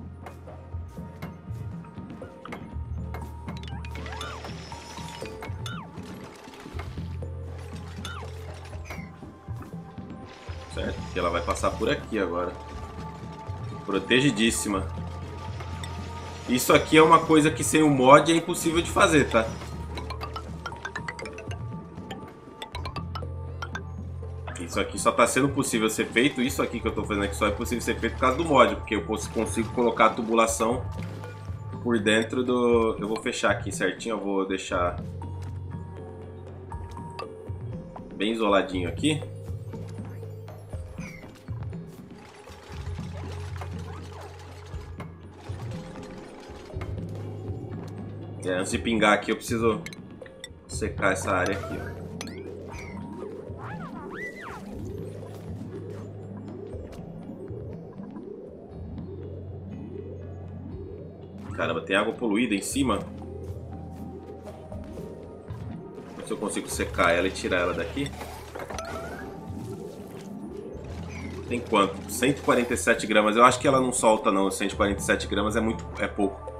Certo? Porque ela vai passar por aqui agora. Protegidíssima. Isso aqui é uma coisa que sem o mod é impossível de fazer, tá? Isso aqui só está sendo possível ser feito. Isso aqui que eu estou fazendo aqui só é possível ser feito por causa do mod. Porque eu consigo colocar a tubulação por dentro do... Eu vou fechar aqui certinho. Eu vou deixar bem isoladinho aqui. Antes de pingar aqui eu preciso secar essa área aqui, ó. Caramba, tem água poluída em cima. Vamos ver se eu consigo secar ela e tirar ela daqui. Tem quanto? 147 gramas. Eu acho que ela não solta não. 147 gramas é pouco.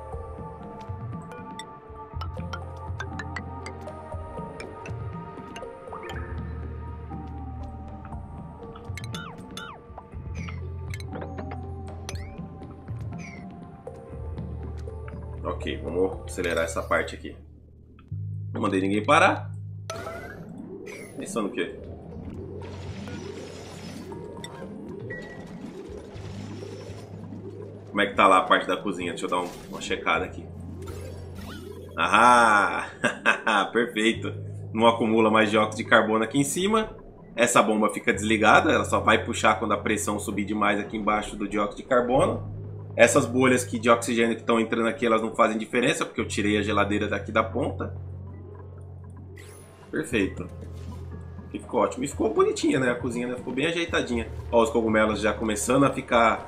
Ok, vamos acelerar essa parte aqui. Não mandei ninguém parar. Pensando o quê? Como é que tá lá a parte da cozinha? Deixa eu dar uma checada aqui. Ah, perfeito. não acumula mais dióxido de carbono aqui em cima. Essa bomba fica desligada, ela só vai puxar quando a pressão subir demais aqui embaixo do dióxido de carbono. Essas bolhas de oxigênio que estão entrando aqui, elas não fazem diferença, porque eu tirei a geladeira daqui da ponta. Perfeito. Aqui ficou ótimo. E ficou bonitinha, né? A cozinha, né? Ficou bem ajeitadinha. Ó, os cogumelos já começando a ficar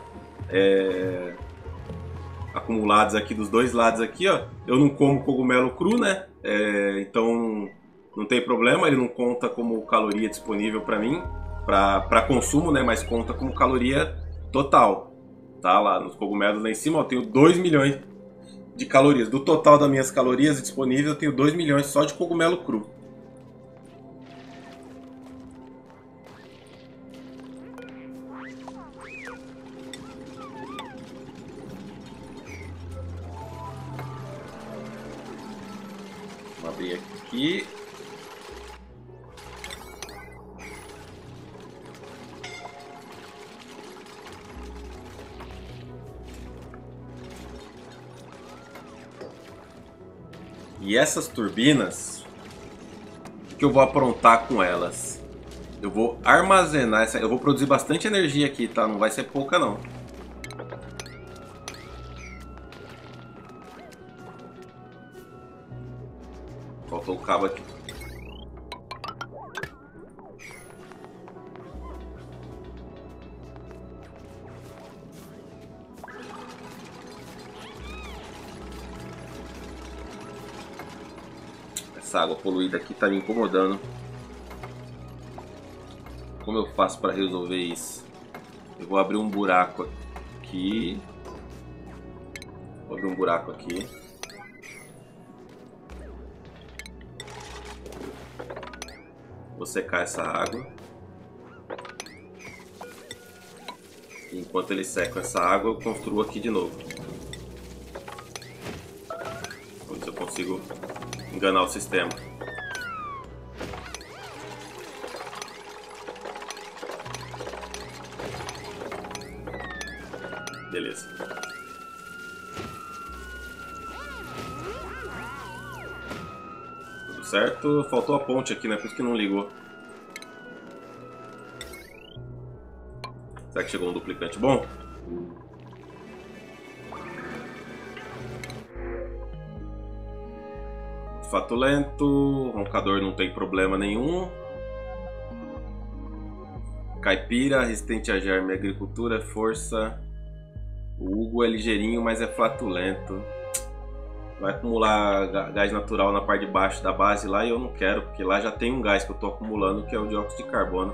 acumulados aqui dos dois lados aqui, ó. Eu não como cogumelo cru, né? Então não tem problema, ele não conta como caloria disponível para mim, para consumo, né? Mas conta como caloria total. Tá lá nos cogumelos lá em cima, ó, eu tenho 2 milhões de calorias. Do total das minhas calorias disponíveis, eu tenho 2 milhões só de cogumelo cru. Vamos abrir aqui. E essas turbinas, o que eu vou aprontar com elas? Eu vou armazenar, eu vou produzir bastante energia aqui, tá? Não vai ser pouca não. Faltou o cabo aqui. Essa água poluída aqui tá me incomodando. Como eu faço para resolver isso? Eu vou abrir um buraco aqui. Vou abrir um buraco aqui. Vou secar essa água. E enquanto ele seca essa água, eu construo aqui de novo. Vamos ver se eu consigo enganar o sistema. Beleza. Tudo certo. Faltou a ponte aqui, né? Por isso que não ligou. Será que chegou um duplicante bom? Fato lento, roncador não tem problema nenhum. Caipira, resistente a germe, agricultura, força. O Hugo é ligeirinho, mas é flatulento. Vai acumular gás natural na parte de baixo da base lá e eu não quero, porque lá já tem um gás que eu tô acumulando, que é o dióxido de carbono.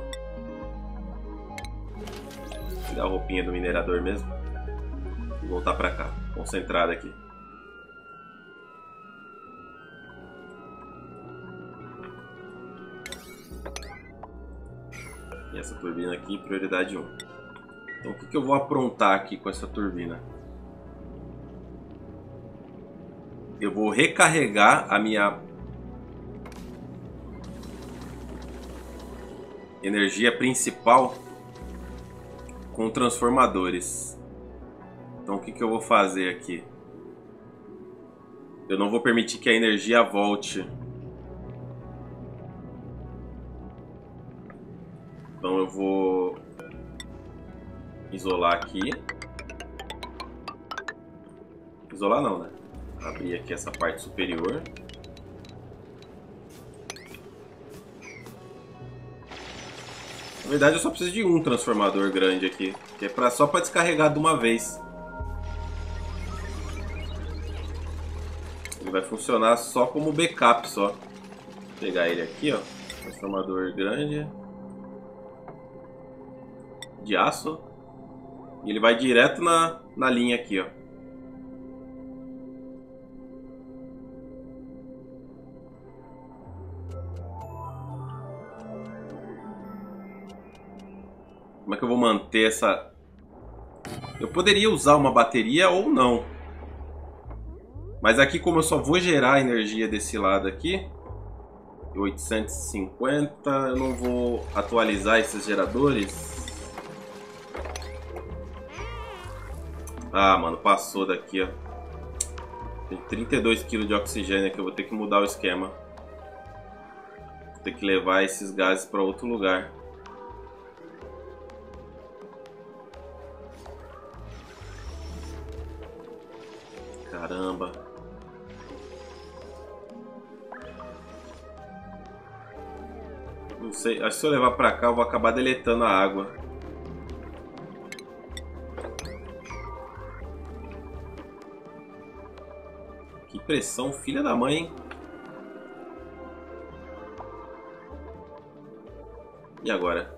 Vou tirar a roupinha do minerador mesmo. E voltar pra cá, concentrado aqui. E essa turbina aqui, prioridade 1. Então o que eu vou aprontar aqui com essa turbina? Eu vou recarregar a minha energia principal com transformadores. Então o que eu vou fazer aqui? Eu não vou permitir que a energia volte. Então eu vou isolar aqui. Isolar não, né? Abrir aqui essa parte superior. Na verdade eu só preciso de um transformador grande aqui, que é só para descarregar de uma vez. Ele vai funcionar só como backup só. Vou pegar ele aqui, ó. Transformador grande. De aço. E ele vai direto na linha aqui, ó. Como é que eu vou manter essa... Eu poderia usar uma bateria ou não. Mas aqui, como eu só vou gerar energia desse lado aqui, 850, eu não vou atualizar esses geradores. Ah, mano, passou daqui, ó. Tem 32 kg de oxigênio aqui, eu vou ter que mudar o esquema. ter que levar esses gases para outro lugar. Caramba. Não sei, acho que se eu levar pra cá eu vou acabar deletando a água. Que pressão, filha da mãe, hein? E agora?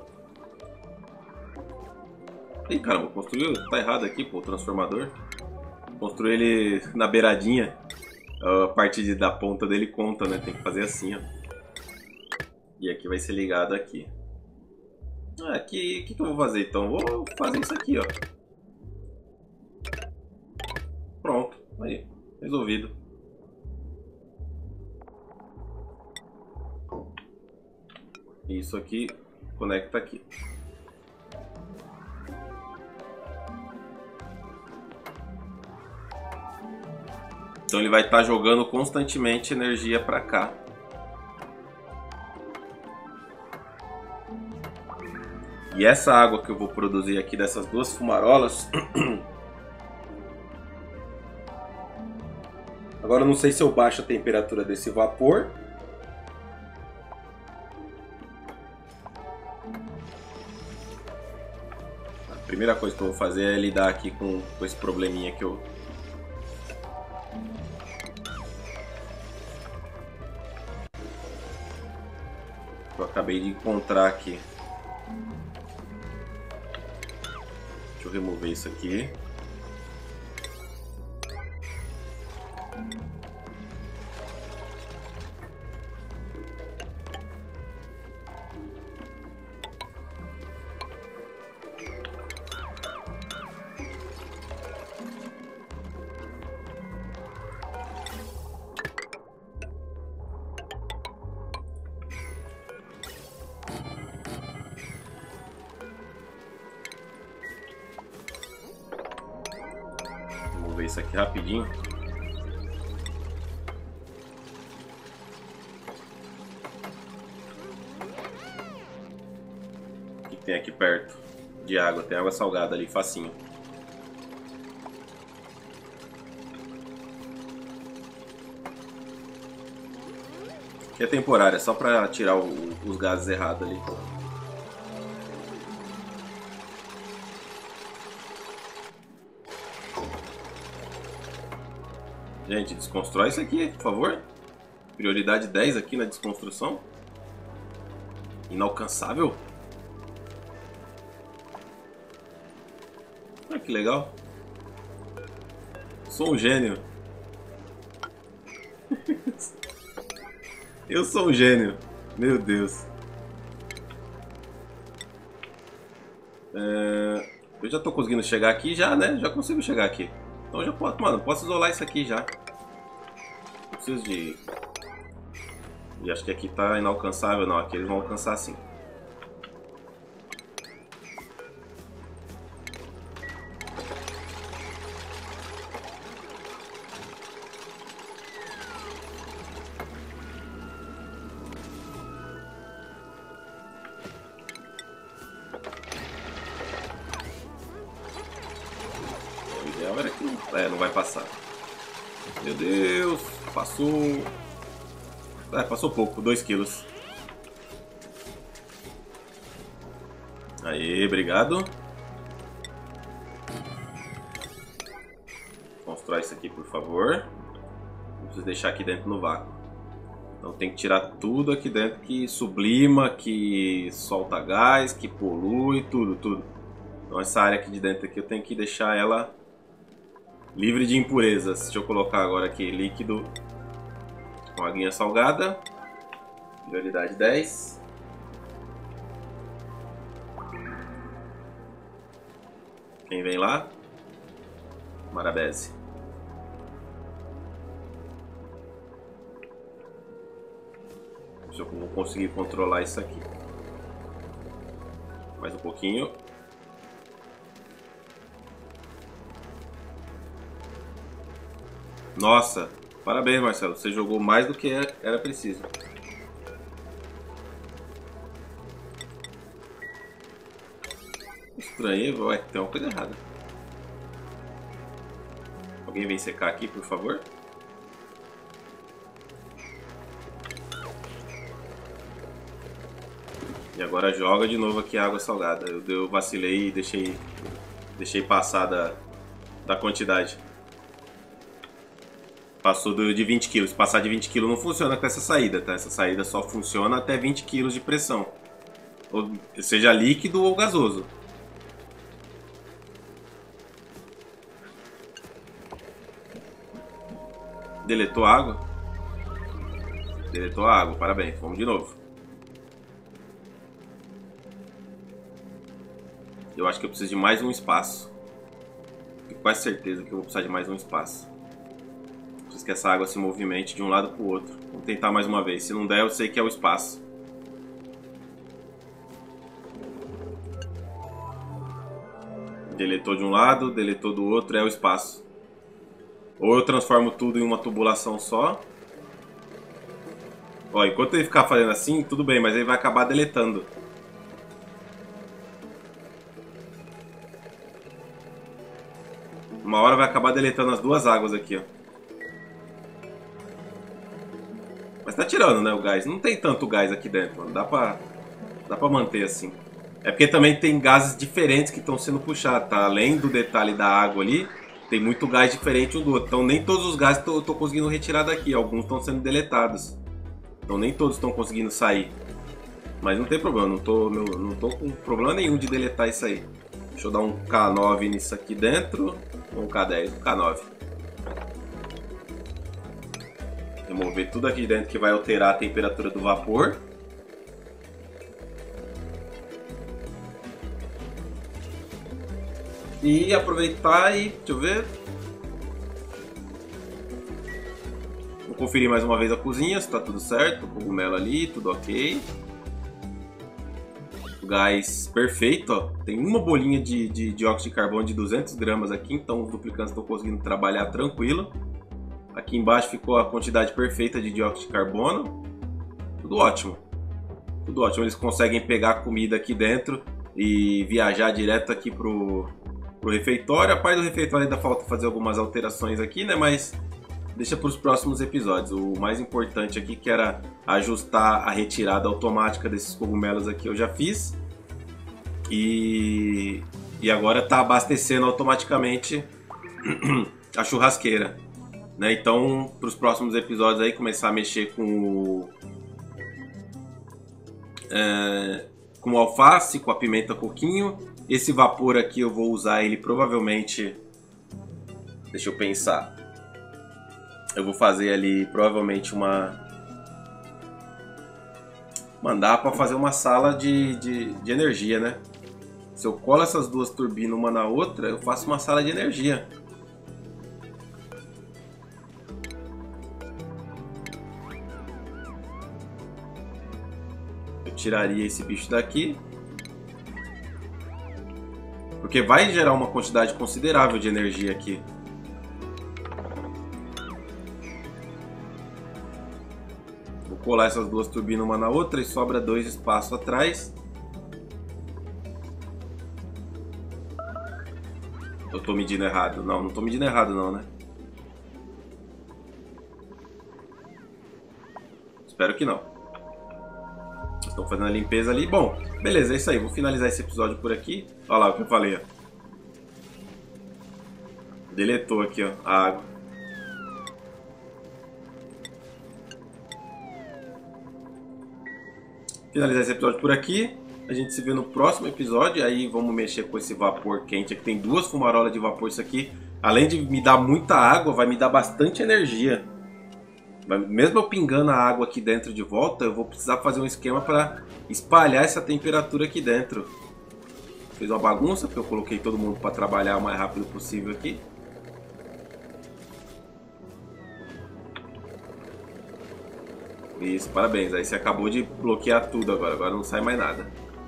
Ih, caramba, construiu. Tá errado aqui, pô, o transformador. Construir ele na beiradinha. A parte da ponta dele conta, né? Tem que fazer assim, ó. E aqui vai ser ligado aqui. Ah, aqui, o que eu vou fazer então? Vou fazer isso aqui, ó. Pronto, aí, resolvido. Isso aqui conecta aqui. Então ele vai estar jogando constantemente energia para cá. E essa água que eu vou produzir aqui dessas duas fumarolas... Agora eu não sei se eu baixo a temperatura desse vapor. A primeira coisa que eu vou fazer é lidar aqui com esse probleminha que eu acabei de encontrar aqui. Deixa eu remover isso aqui. Isso aqui rapidinho. O que tem aqui perto de água? Tem água salgada ali, facinho. Aqui é temporária, é só pra tirar os gases errados ali. Gente, desconstrói isso aqui, por favor. Prioridade 10 aqui na desconstrução. Inalcançável. Ah, que legal. Sou um gênio. Eu sou um gênio. Meu Deus. Eu já tô conseguindo chegar aqui já, né? Já consigo chegar aqui. Então já posso, mano, posso isolar isso aqui já. Não preciso de... E acho que aqui tá inalcançável, não. Aqui eles vão alcançar sim. O ideal era que não vai passar. Meu Deus, passou. Passou pouco, 2 quilos. Aí, obrigado. Constrói isso aqui, por favor. Não preciso deixar aqui dentro no vácuo. Então tem que tirar tudo aqui dentro que sublima, que solta gás, que polui, tudo. Então essa área aqui de dentro aqui eu tenho que deixar ela livre de impurezas. Deixa eu colocar agora aqui líquido com aguinha salgada. Prioridade 10. Quem vem lá? Marabese. Se eu vou conseguir controlar isso aqui. Mais um pouquinho. Nossa, parabéns, Marcelo. Você jogou mais do que era preciso. estranhei. Ué, tem uma coisa errada. Alguém vem secar aqui, por favor? E agora joga de novo aqui a água salgada. Eu vacilei e deixei passar da quantidade. Passou de 20 kg. Se passar de 20 kg não funciona com essa saída, tá? Essa saída só funciona até 20 kg de pressão. Ou seja líquido ou gasoso. Deletou a água? Deletou a água, parabéns. Vamos de novo. Eu acho que eu preciso de mais um espaço. Tenho quase certeza que eu vou precisar de mais um espaço. Preciso que essa água se movimente de um lado para o outro. Vamos tentar mais uma vez. Se não der, eu sei que é o espaço. Deletou de um lado, deletou do outro, é o espaço. Ou eu transformo tudo em uma tubulação só. Ó, enquanto ele ficar fazendo assim, tudo bem, mas ele vai acabar deletando. Uma hora vai acabar deletando as duas águas aqui, ó. Mas tá tirando, né, o gás. Não tem tanto gás aqui dentro, mano. Dá pra manter assim. É porque também tem gases diferentes que estão sendo puxados, tá? Além do detalhe da água ali, tem muito gás diferente um do outro. Então nem todos os gases eu tô conseguindo retirar daqui. Alguns estão sendo deletados. Então nem todos estão conseguindo sair. Mas não tem problema, não tô com problema nenhum de deletar isso aí. Deixa eu dar um K9 nisso aqui dentro. Ou um K10, um K9. Remover tudo aqui dentro que vai alterar a temperatura do vapor. E aproveitar e, deixa eu ver. Vou conferir mais uma vez a cozinha, se tá tudo certo. O cogumelo ali, tudo ok. O gás perfeito, ó. Tem uma bolinha de dióxido de carbono de 200 gramas aqui, então os duplicantes estão conseguindo trabalhar tranquilo. Aqui embaixo ficou a quantidade perfeita de dióxido de carbono. Tudo ótimo. Tudo ótimo. Eles conseguem pegar a comida aqui dentro e viajar direto aqui pro refeitório. A parte do refeitório ainda falta fazer algumas alterações aqui, né? Mas deixa para os próximos episódios. O mais importante aqui que era ajustar a retirada automática desses cogumelos aqui eu já fiz. E agora está abastecendo automaticamente a churrasqueira. Né? Então, para os próximos episódios aí, começar a mexer com o alface, com a pimenta coquinho. Esse vapor aqui eu vou usar ele provavelmente... Deixa eu pensar. Eu vou fazer ali provavelmente mandar para fazer uma sala de energia, né? Se eu colo essas duas turbinas uma na outra, eu faço uma sala de energia. Eu tiraria esse bicho daqui. Porque vai gerar uma quantidade considerável de energia aqui. Vou colar essas duas turbinas uma na outra e sobra 2 espaços atrás. Eu tô medindo errado. Não, não tô medindo errado não, né? Espero que não. Estão fazendo a limpeza ali. Bom, beleza, é isso aí. Vou finalizar esse episódio por aqui. Olha lá o que eu falei, ó. Deletou aqui, ó, a água. Finalizar esse episódio por aqui. A gente se vê no próximo episódio. Aí vamos mexer com esse vapor quente. Aqui tem 2 fumarolas de vapor. Isso aqui, além de me dar muita água, vai me dar bastante energia. Mesmo eu pingando a água aqui dentro de volta, eu vou precisar fazer um esquema para espalhar essa temperatura aqui dentro. Fiz uma bagunça, porque eu coloquei todo mundo para trabalhar o mais rápido possível aqui. Isso, parabéns. Aí você acabou de bloquear tudo agora. Agora não sai mais nada.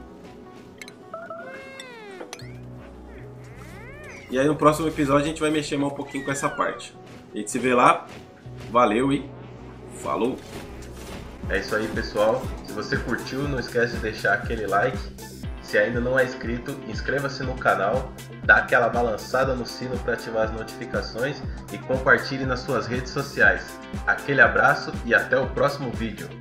E aí no próximo episódio a gente vai mexer mais um pouquinho com essa parte. A gente se vê lá. Valeu e falou! É isso aí, pessoal. Se você curtiu, não esquece de deixar aquele like. Se ainda não é inscrito, inscreva-se no canal, dá aquela balançada no sino para ativar as notificações e compartilhe nas suas redes sociais. Aquele abraço e até o próximo vídeo.